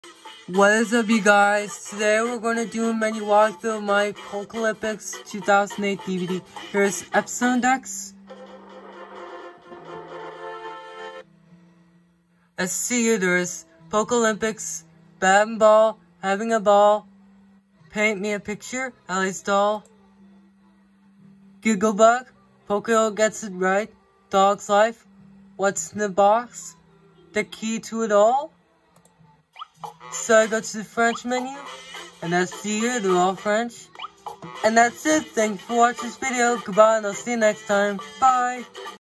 What is up, you guys? Today we're going to do a mini walkthrough of my Pocoyolympics 2008 DVD. Here's episode index. As see here, there's Pocoyolympics, bat and ball, having a ball, paint me a picture, Ellie's doll, Gigglebug, Pocoyo gets it right, dog's life, what's in the box, the key to it all. So I go to the French menu, and as see here, they're all French. And that's it. Thanks for watching this video. Goodbye, and I'll see you next time. Bye.